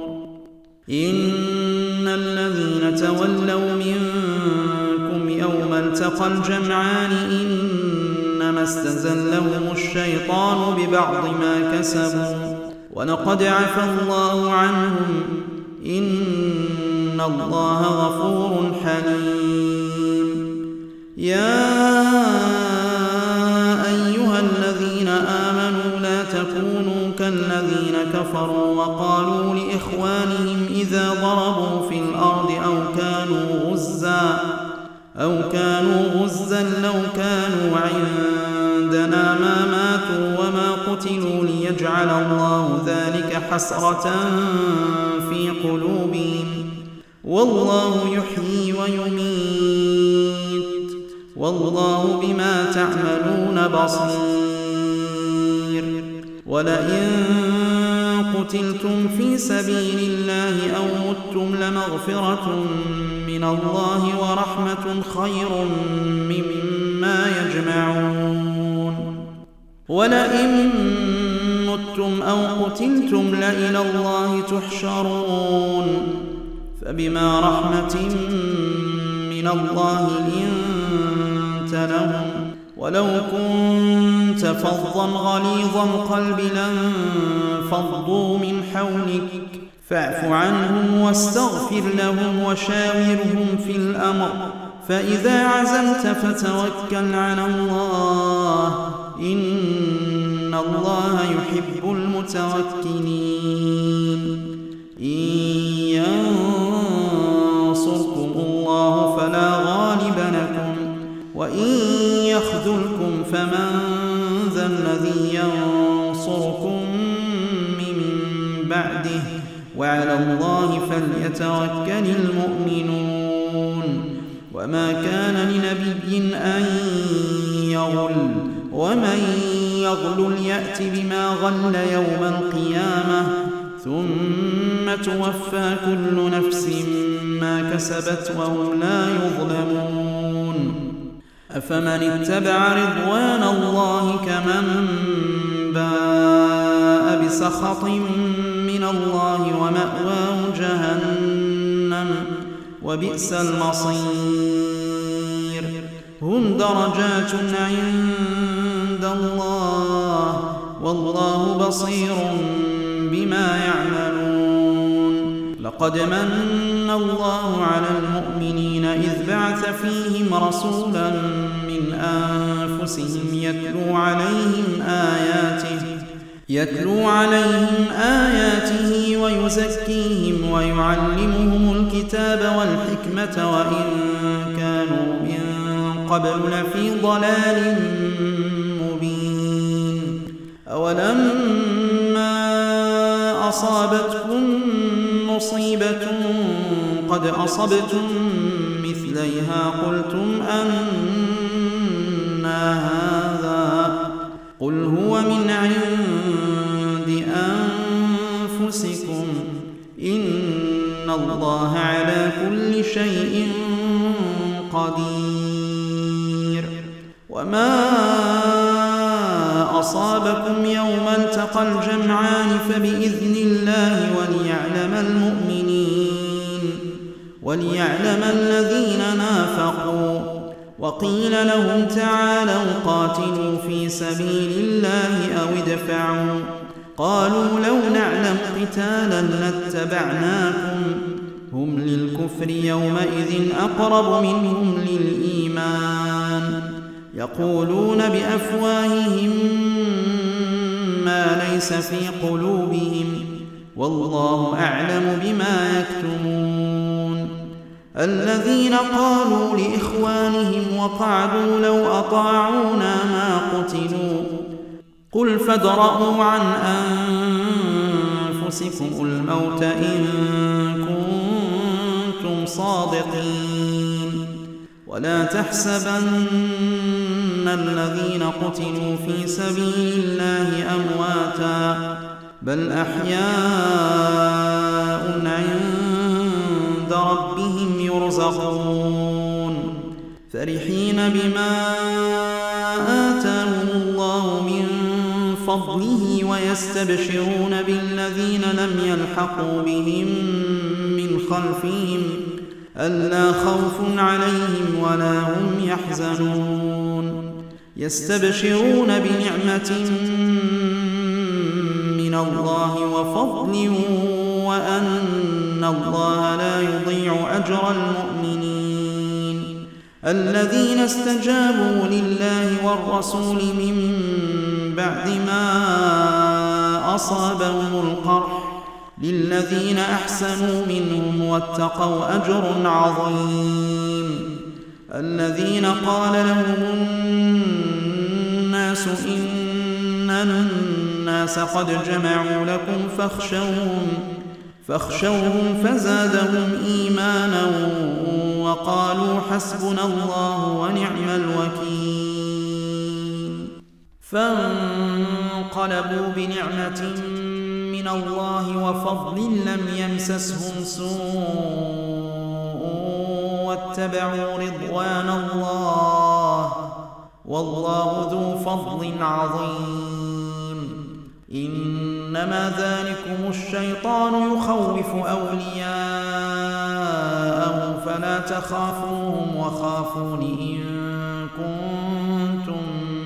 إن الذين تولوا منكم يوم التقى الجمعان إنما استزلهم الشيطان ببعض ما كسبوا ولقد عفى الله عنهم إن الله غفور حليم يا أيها الذين آمنوا لا تكونوا كالذين كفروا وقالوا لإخوانهم إذا ضربوا في الأرض أو كانوا غزا أو كانوا غزا لو كانوا عندنا ما ماتوا وما قتلوا ليجعل الله ذلك حسرة في قلوبهم والله يحيي ويميت والله بما تعملون بصير ولئن قتلتم في سبيل الله أو متم لمغفرة من الله ورحمة خير مما يجمعون ولئن متم أو قتلتم لإلى الله تحشرون فبما رحمة من الله لنت لهم ولو كنت فظا غليظ القلب لانفضوا من حولك فاعف عنهم واستغفر لهم وشاورهم في الأمر فإذا عزمت فتوكل على الله إن الله يحب المتوكلين إن ينصركم الله فلا غالب لكم وإن يخذلكم فمن ذا الذي ينصركم من بعده وعلى الله فليتوكل المؤمنون وما كان لنبي أن يغل ومن يغل يأت بما غل يوم القيامة ثم توفى كل نفس ما كسبت وهم لا يظلمون أفمن اتبع رضوان الله كمن باء بسخط من الله ومأواه جهنم وبئس المصير هم درجات عند الله والله بصير بما يعملون لقد من الله على المؤمنين إذ بعث فيهم رسولا من أنفسهم يتلو عليهم آياته يتلو عليهم آياته ويزكيهم ويعلمهم الكتاب والحكمة وإن كانوا من قبل لفي ضلال مبين أولما أصابتكم مصيبة قد أصبتم مثليها قلتم أنى هذا قل هو من عند أنفسكم إن الله على كل شيء قدير وما أصابكم يوم التقى الجمعان فبإذن الله وليعلم المؤمنين وليعلم الذين نافقوا وقيل لهم تعالوا قاتلوا في سبيل الله أو ادفعوا قالوا لو نعلم قتالا لاتبعناكم هم للكفر يومئذ أقرب منهم للإيمان يقولون بأفواههم ما ليس في قلوبهم والله أعلم بما يكتمون الذين قالوا لإخوانهم وقعدوا لو أطاعونا ما قتلوا قل فادرءوا عن أنفسكم الموت إن كنتم صادقين ولا تحسبن الذين قتلوا في سبيل الله أمواتا بل أحياء عند ربهم يرزقون فرحين بما آتاهم الله من فضله ويستبشرون بالذين لم يلحقوا بهم من خلفهم ألا خوف عليهم ولا هم يحزنون يستبشرون بنعمة من الله وفضل وأن الله لا يضيع أجر المؤمنين الذين استجابوا لله والرسول من بعد ما أصابهم القرح للذين أحسنوا منهم واتقوا أجر عظيم الذين قال لهم الناس إن الناس قد جمعوا لكم فاخشوهم فاخشوهم فزادهم إيمانا وقالوا حسبنا الله ونعم الوكيل فانقلبوا بنعمة من الله وفضل لم يمسسهم سوء واتبعوا رضوان الله والله ذو فضل عظيم إنما ذلكم الشيطان يخوف أولياءه فلا تخافوهم وخافون إن كنتم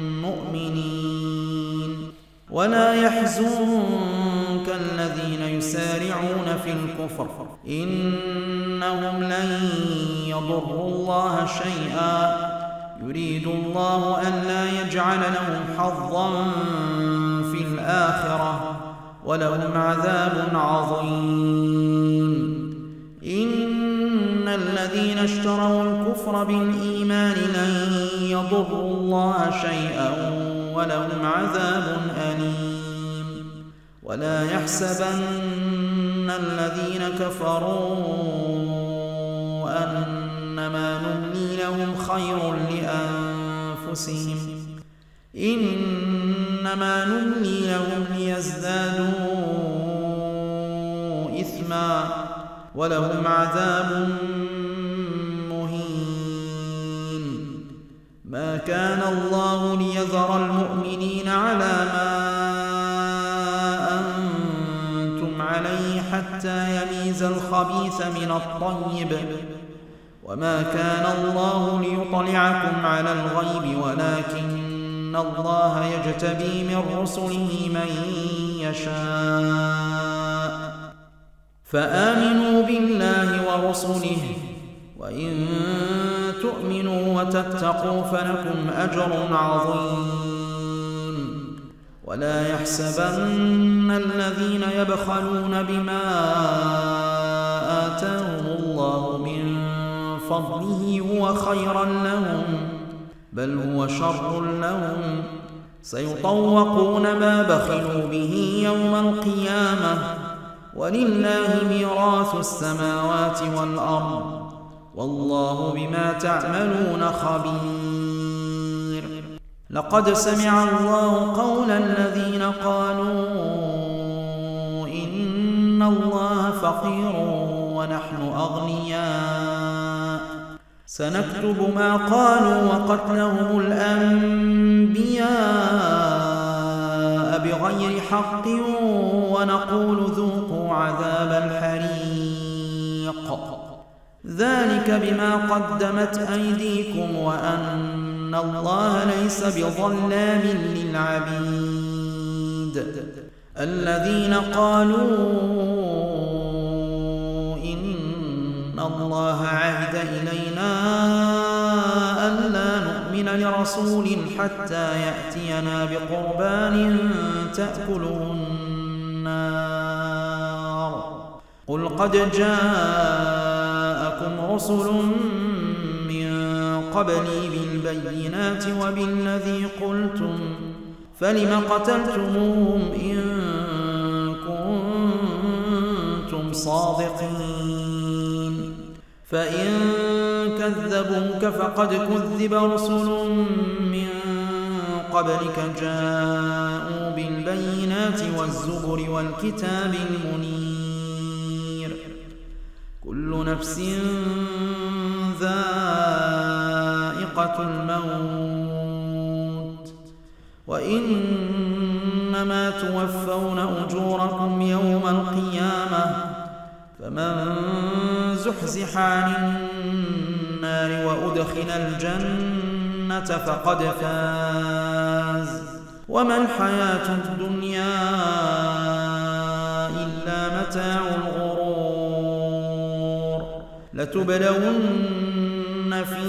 مؤمنين ولا يحزنك الذين يسارعون في الكفر إنهم لن يضروا الله شيئا يريد الله ألا يجعل لهم حظا في الآخرة ولهم عذاب عظيم إن الذين اشتروا الكفر بالإيمان لن يضروا الله شيئا ولهم عذاب أليم. ولا يحسبن الذين كفروا أنما نملي لهم خير لأنفسهم إنما نملي لهم ليزدادوا إثما ولهم عذاب مهين. ما كان الله ليذر المؤمنين على ما أنتم عليه حتى يميز الخبيث من الطيب وما كان الله ليطلعكم على الغيب ولكن الله يجتبي من رسله من يشاء فآمنوا بالله ورسله وإن تؤمنوا وتتقوا فلكم أجر عظيم. ولا يحسبن الذين يبخلون بما آتاهم الله من فضله هو خيرا لهم بل هو شر لهم سيطوقون ما بخلوا به يوم القيامة ولله ميراث السماوات والأرض والله بما تعملون خبير. لقد سمع الله قول الذين قالوا إن الله فقير ونحن أغنياء سنكتب ما قالوا وقتلهم الأنبياء بغير حق ونقول ذوقوا عذاب الحريق ذلك بما قدمت أيديكم وأن الله ليس بظلام للعبيد. الذين قالوا إن الله عهد إلينا ألا نؤمن لرسول حتى يأتينا بقربان تأكله النار قل قد جاءكم رسل من قبلي بالبينات وبالذي قلتم فلم قتلتموهم إن كنتم صادقين فإن كذبوك فقد كذب رسل من قبلك جاءوا بالبينات والزبر والكتاب المنير كل نفس ذائقة الموت وإنما توفون أجوركم يوم القيامة فمن زحزح عن النار وأدخل الجنة فقد فاز وما الحياة الدنيا إلا متاع الغرور. لتبلون في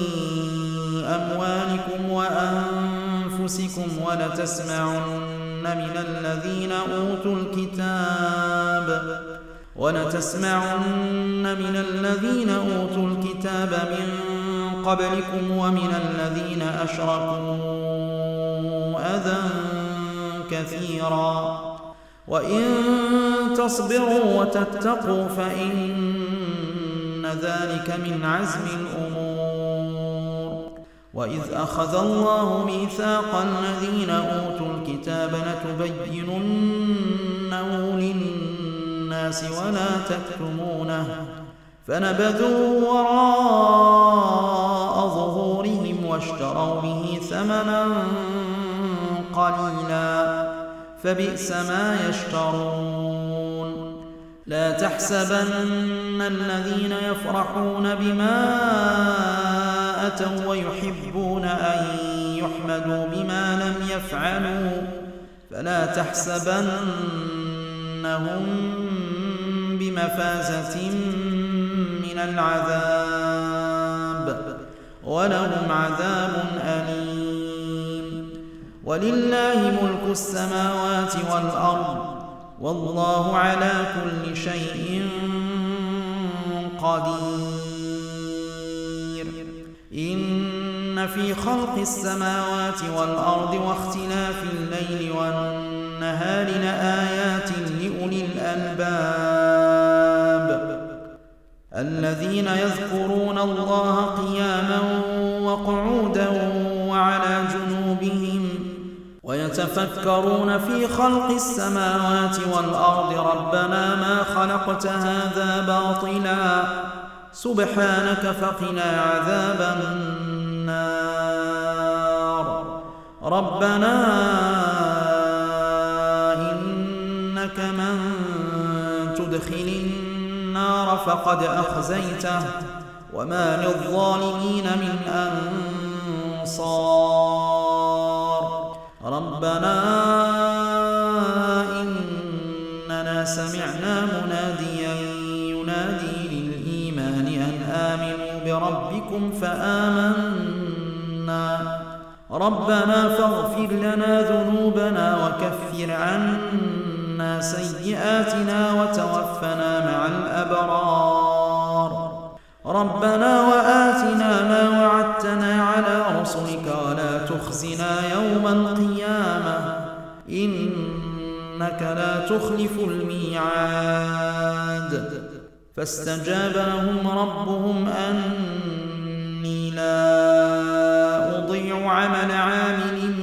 أموالكم وأنفسكم ولتسمعن من الذين أوتوا الكتاب ولتسمعن من الذين أوتوا الكتاب من قبلكم ومن الذين أشركوا أذى كثيرا وإن تصبروا وتتقوا فإن ذلك من عزم الأمور. وإذ أخذ الله ميثاق الذين أوتوا الكتاب لتبيننه للناس ولا تكتمونه فنبذوه وراء ظهورهم واشتروا به ثمنا قليلا فبئس ما يشترون. لا تحسبن الذين يفرحون بما أتوا ويحبون أن يحمدوا بما لم يفعلوا فلا تحسبنهم بمفازة من العذاب ولهم عذاب أليم. ولله ملك السماوات والأرض والله على كل شيء قدير. إن في خلق السماوات والأرض واختلاف الليل والنهار لآيات لأولي الألباب الذين يذكرون الله قياما وقعودا وعلى جنوبهم ويتفكرون في خلق السماوات والأرض ربنا ما خلقت هذا باطلا سبحانك فقنا عذاب النار ربنا إنك من تدخل النار فقد أخزيته وما للظالمين من أنصار ربنا إننا سمعنا مناديا ينادي للإيمان أن آمنوا بربكم فآمنا ربنا فاغفر لنا ذنوبنا وكفر عنا سيئاتنا وتوفنا مع الأبرار ربنا وآتنا ما وعدتنا على رسلك ولا تخزنا يوم القيامة إنك لا تخلف الميعاد فاستجاب لهم ربهم أني لا أضيع عمل عامل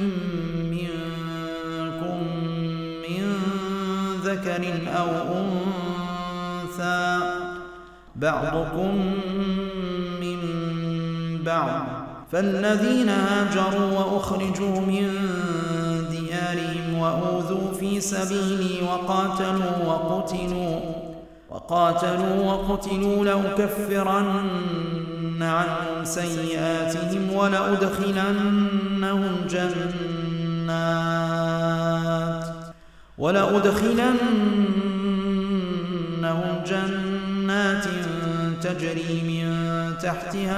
منكم من ذكر أو أنثى بعضكم من بعض فالذين هاجروا وأخرجوا من ديارهم وأوذوا في سبيلي وقاتلوا وقتلوا وقاتلوا وقتلوا لأكفرن عنهم سيئاتهم ولأدخلنهم جنات ولأدخلنهم جنات تجري من تحتها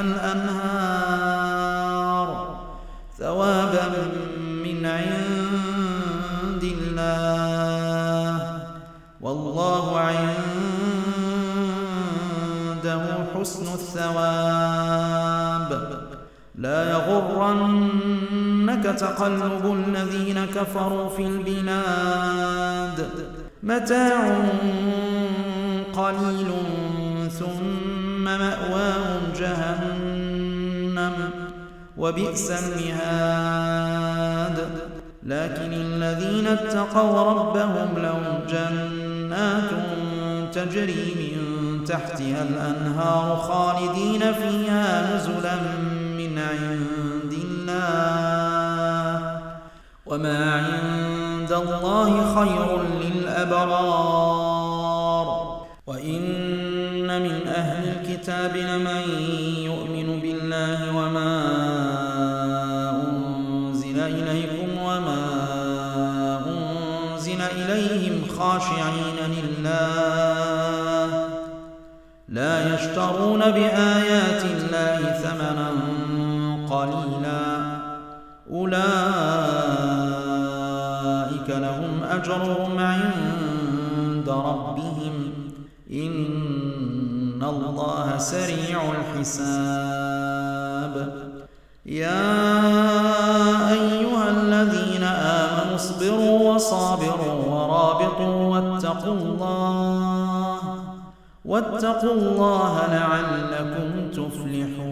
الأنهار ثوابا من عند الله والله عنده حسن الثواب لا يغرنك تقلب الذين كفروا في البلاد متاع قليل ثم مأواهم جهنم وبئس المهاد لكن الذين اتقوا ربهم لهم جنات تجري من تحتها الأنهار خالدين فيها نزلا من عند الله وما عند الله خير للأبرار وإن من أهل الكتاب لمن يؤمن بالله وما أنزل إليكم وما أنزل إليهم خاشعين لله لا يشترون بآيات الله ثمنا قليلا أولئك لهم أجرهم عند ربهم إن الله سريع الحساب يا أيها الذين آمنوا اصبروا وصابروا ورابطوا واتقوا الله واتقوا الله لعلكم تفلحون